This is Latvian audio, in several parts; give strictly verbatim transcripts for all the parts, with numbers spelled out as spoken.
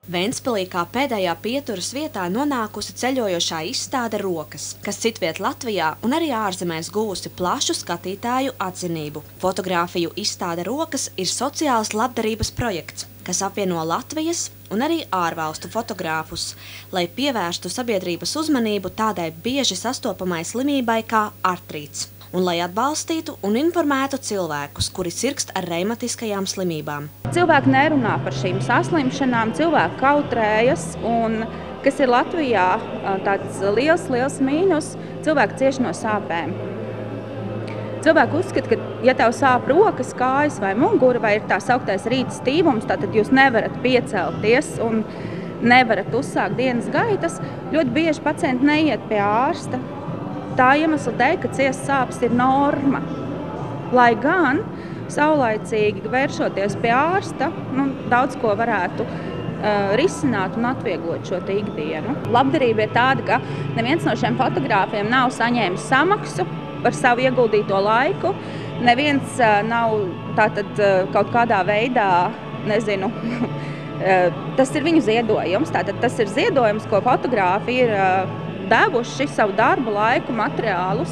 Ventspilī kā pēdējā pieturas vietā nonākusi ceļojošā izstāde Rokas, kas citviet Latvijā un arī ārzemēs guvusi plašu skatītāju atzinību. Fotogrāfiju izstāde Rokas ir sociāls labdarības projekts, kas apvieno Latvijas un arī ārvalstu fotogrāfus, lai pievērstu sabiedrības uzmanību tādai bieži sastopamai slimībai kā artrīts, un lai atbalstītu un informētu cilvēkus, kuri sirgst ar reimatiskajām slimībām. Cilvēki nerunā par šīm saslimšanām, cilvēki kautrējas, un kas ir Latvijā tāds liels, liels mīnus, cilvēki cieši no sāpēm. Cilvēki uzskata, ka, ja tev sāp rokas, kājas vai mugura, vai ir tā sauktais rīta stīvums, tad jūs nevarat piecelties un nevarat uzsākt dienas gaitas. Ļoti bieži pacienti neiet pie ārsta. Tā iemesla dēļ, ka ciest sāpes ir norma. Lai gan saulaicīgi vēršoties pie ārsta, nu, daudz ko varētu uh, risināt un atvieglot šo ikdienu. Labdarība ir tāda, ka neviens no šiem fotogrāfiem nav saņēmis samaksu par savu ieguldīto laiku. Neviens uh, nav tātad uh, kaut kādā veidā, nezinu, uh, tas ir viņu ziedojums. Tātad tas ir ziedojums, ko fotogrāfi ir uh, devuši savu darbu, laiku, materiālus.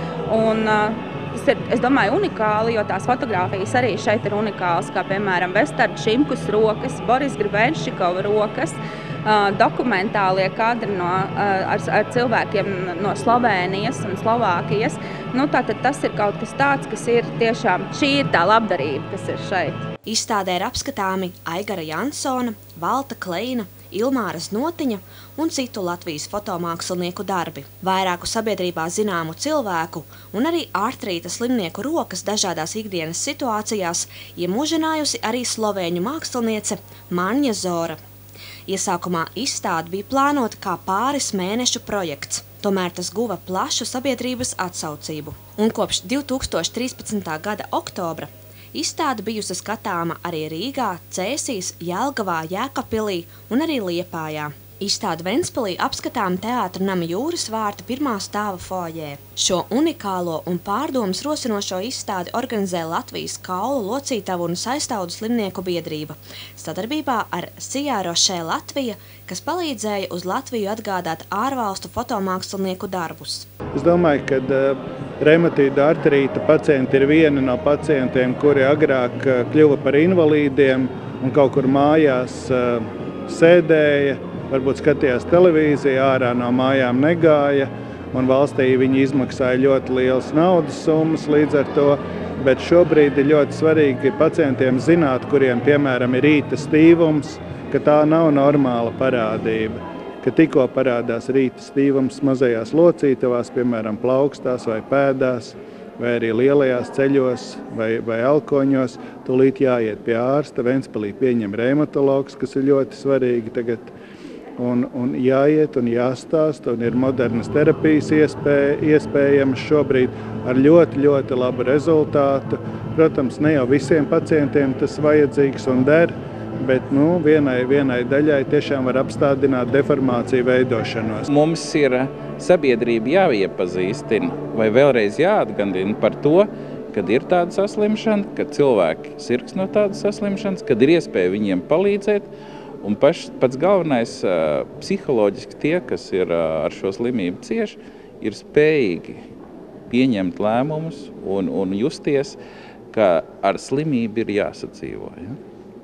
Un, uh, tas ir, es domāju, unikāli, jo tās fotogrāfijas arī šeit ir unikāls, kā piemēram Vestarda Šimkus rokas, Boris Grebenščikova rokas, uh, dokumentālie kadri no, uh, ar, ar cilvēkiem no Slovēnijas un Slovākijas. Nu, tātad tas ir kaut kas tāds, kas ir tiešām, šī ir tā labdarība, kas ir šeit. Izstādē ir apskatāmi Aigara Jansona, Valta Kleina, Ilmāras Notiņa un citu Latvijas fotomākslinieku darbi. Vairāku sabiedrībā zināmu cilvēku un arī artrīta slimnieku rokas dažādās ikdienas situācijās iemūžinājusi arī slovēņu māksliniece Manja Zora. Iesākumā izstāde bija plānota kā pāris mēnešu projekts, tomēr tas guva plašu sabiedrības atsaucību. Un kopš divi tūkstoši trīspadsmitā gada oktobra izstāde bijusi skatāma arī Rīgā, Cēsīs, Jelgavā, Jēkabpilī un arī Liepājā. Izstāde Ventspilī apskatām Teātra nama Jūras vārta pirmā stāva foajē. Šo unikālo un pārdomas rosinošo izstādi organizē Latvijas kaulu, locītavu un saistaudu slimnieku biedrība sadarbībā ar Sijā Rošē Latvija, kas palīdzēja uz Latviju atgādāt ārvalstu fotomākslinieku darbus. Es domāju, ka uh, reumatīda artrīta pacienti ir viena no pacientiem, kuri agrāk uh, kļuva par invalīdiem un kaut kur mājās uh, sēdēja, varbūt skatījās televīziju, ārā no mājām negāja, un valstī viņi izmaksāja ļoti lielas naudas summas līdz ar to, bet šobrīd ir ļoti svarīgi pacientiem zināt, kuriem, piemēram, ir rīta stīvums, ka tā nav normāla parādība, ka tikko parādās rīta stīvums mazajās locītavās, piemēram, plaukstās vai pēdās, vai arī lielajās ceļos vai, vai alkoņos, tūlīt jāiet pie ārsta. Ventspilī pieņem reumatologs, kas ir ļoti svarīgi tagad. Un, un jāiet un jāstāsta, un ir modernas terapijas iespēja, iespējams šobrīd ar ļoti, ļoti labu rezultātu. Protams, ne jau visiem pacientiem tas vajadzīgs un der, bet nu, vienai, vienai daļai tiešām var apstādināt deformāciju veidošanos. Mums ir sabiedrība jāiepazīstina vai vēlreiz jāatgādina par to, kad ir tāda saslimšana, kad cilvēki sirgs no tādas saslimšanas, kad ir iespēja viņiem palīdzēt. Un paš, pats galvenais, psiholoģiski tie, kas ir ar šo slimību cieši, ir spējīgi pieņemt lēmumus un, un justies, ka ar slimību ir jāsadzīvo. Ja?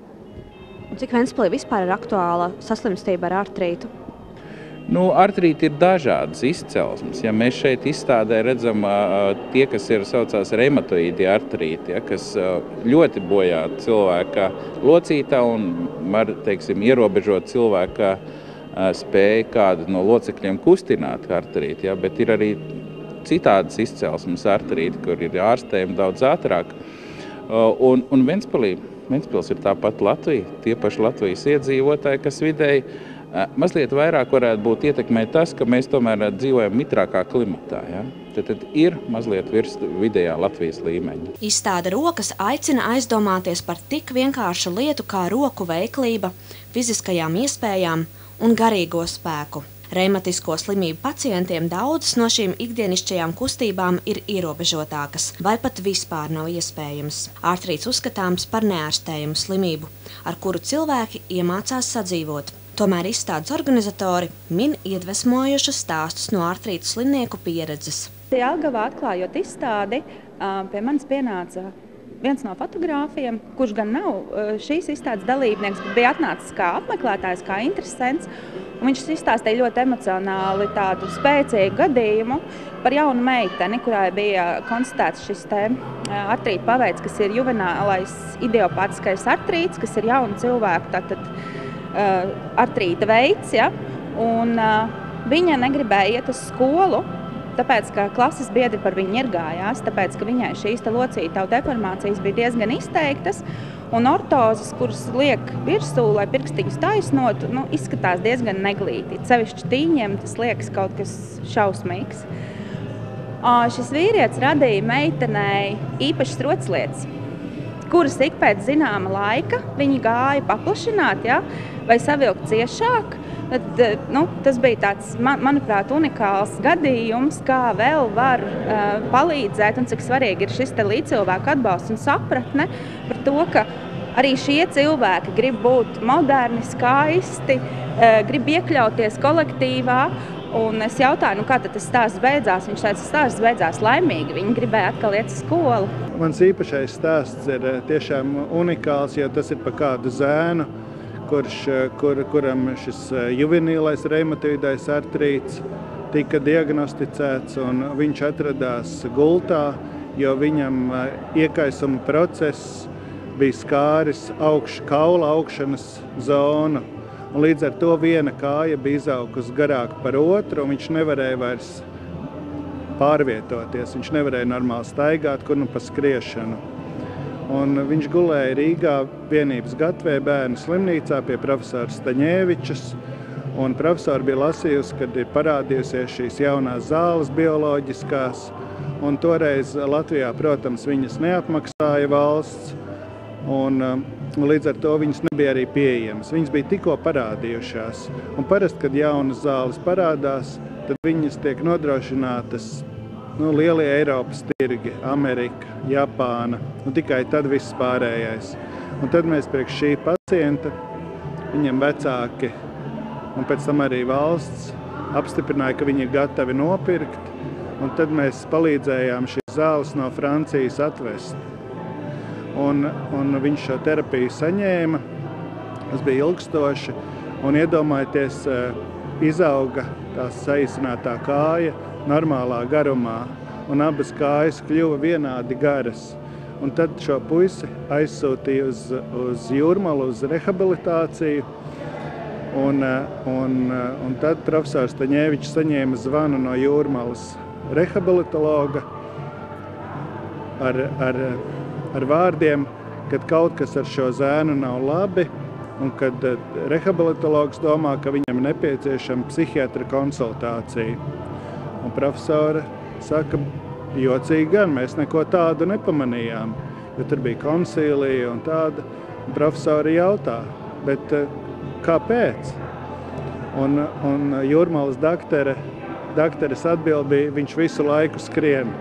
Un cik Ventspilī vispār ir aktuāla saslimstība ar artrītu? Nu, artrīti ir dažādas izcelsmes. Ja mēs šeit izstādē redzam uh, tie, kas ir saucās reumatoīdi artrīti, ja, kas uh, ļoti bojā cilvēka locītā un var, teiksim, ierobežot cilvēka uh, spēju kādu no locekļiem kustināt artrīti, ja, bet ir arī citādas izcelsmes artrīti, kur ir ārstējumi daudz ātrāk. Uh, un, un Ventspilī, Ventspils ir tāpat Latvija, tie paši Latvijas iedzīvotāji, kas vidēji mazliet vairāk varētu būt ietekmē tas, ka mēs tomēr dzīvojam mitrākā klimatā. Ja? Tad, tad ir mazliet virs vidējā Latvijas līmeņa. Izstāde Rokas aicina aizdomāties par tik vienkāršu lietu kā roku veiklība, fiziskajām iespējām un garīgo spēku. Reimatisko slimību pacientiem daudzas no šīm ikdienišķajām kustībām ir ierobežotākas vai pat vispār nav iespējams. Artrīts uzskatāms par neārstējumu slimību, ar kuru cilvēki iemācās sadzīvot. Tomēr izstādes organizatori min iedvesmojušus stāstus no artrītu slimnieku pieredzes. Jelgavā atklājot izstādi, pie manis pienāca viens no fotogrāfiem, kurš gan nav šīs izstādes dalībnieks, bet bija atnācis kā apmeklētājs, kā interesants. Viņš izstāstīja ļoti emocionāli tādu spēcīgu gadījumu par jaunu meiteni, kurai bija konstatēts šis te artrīta paveids, kas ir juvenālais idiopātiskais artrīts, kas ir jaunu cilvēku tātad, uh, artrīta veids. Ja? Un, uh, viņa negribēja iet uz skolu, tāpēc, ka klases biedri par viņu iergājās, tāpēc, ka viņai šīs locītavu deformācijas bija diezgan izteiktas, un ortozes, kuras liek virsū, lai pirkstiņus taisnotu, nu, izskatās diezgan neglīti. Sevišķi tīņiem tas liekas kaut kas šausmīgs. Šis vīrietis radīja meitenei īpašas rotaslietas, kuras ik pēc zināma laika viņi gāja paplašināt, ja, vai savilkt ciešāk. Tad, nu, tas bija tāds, man, manuprāt, unikāls gadījums, kā vēl var uh, palīdzēt un cik svarīgi ir šis te līdzcilvēku atbalsts un sapratne par to, ka arī šie cilvēki grib būt moderni, skaisti, uh, grib iekļauties kolektīvā. Un es jautāju, nu, kā tad tas stāsts beidzās? Viņš teica, stāsts beidzās laimīgi, viņi gribēja atkal iet uz skolu. Mans īpašais stāsts ir tiešām unikāls, jo tas ir par kādu zēnu, Kurš, kur, kuram šis juvenīlais reumatoīdais artrīts tika diagnosticēts, un viņš atradās gultā, jo viņam iekaisuma process bija skāris augš, kaula augšanas zonu. Un līdz ar to viena kāja bija izaugusi garāk par otru, un viņš nevarēja vairs pārvietoties. Viņš nevarēja normāli staigāt, kur nu pa skriešanu. Un viņš gulēja Rīgā vienības gatvē bērnu slimnīcā pie profesora Staņēvičas. Un profesori bija lasījusi, kad ir parādījusies šīs jaunās zāles bioloģiskās. Un toreiz Latvijā, protams, viņas neapmaksāja valsts. Un līdz ar to viņas nebija arī pieejamas. Viņas bija tikko parādījušās. Un parasti, kad jaunas zāles parādās, tad viņas tiek nodrošinātas Nu, lielie Eiropas tirgi, Amerika, Japāna, un tikai tad viss pārējais. Un tad mēs priekš šī pacienta, viņam vecāki un pēc tam arī valsts apstiprināja, ka viņi ir gatavi nopirkt, un tad mēs palīdzējām šīs zāles no Francijas atvest. Un, un viņš šo terapiju saņēma, tas bija ilgstoši, un iedomājieties, izauga tās saīsinātā kāja, normālā garumā, un abas kājas kļuva vienādi garas. Un tad šo puisi aizsūtīja uz, uz Jūrmalu, uz rehabilitāciju, un, un, un tad profesors Staņēvičs saņēma zvanu no Jūrmalas rehabilitologa ar, ar, ar vārdiem, kad kaut kas ar šo zēnu nav labi, un kad rehabilitologs domā, ka viņam nepieciešama psihiatra konsultācija. Un profesora saka, jocīgi gan, mēs neko tādu nepamanījām, jo tur bija konsīlija un tāda. Un profesori jautā, bet kāpēc? Un, un Jūrmalas daktere, dakteres atbild bija, viņš visu laiku skrien.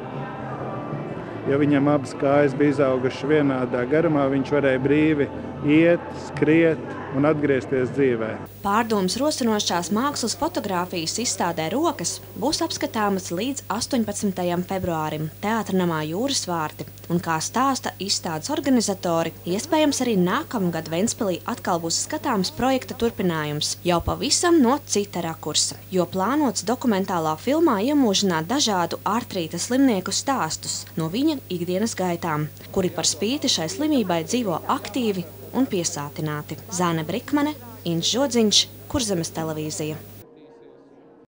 Jo viņam abas kājas bija izaugušas vienādā garumā, viņš varēja brīvi iet, skriet un atgriezties dzīvē. Pārdomas rosinošās mākslas fotogrāfijas izstādē Rokas būs apskatāmas līdz astoņpadsmitajam februārim Teātra namā Jūras vārti, un kā stāsta izstādes organizatori, iespējams arī nākamgad Ventspilī atkal būs skatāms projekta turpinājums, jau pavisam no cita rakursa, jo plānots dokumentālā filmā iemūžināt dažādu artrīta slimnieku stāstus no viņa ikdienas gaitām, kuri par spīti šai slimībai dzīvo aktīvi un piesātināti. Zāne Brikmane, Inns Žodziņš, Kurzemes televīzija.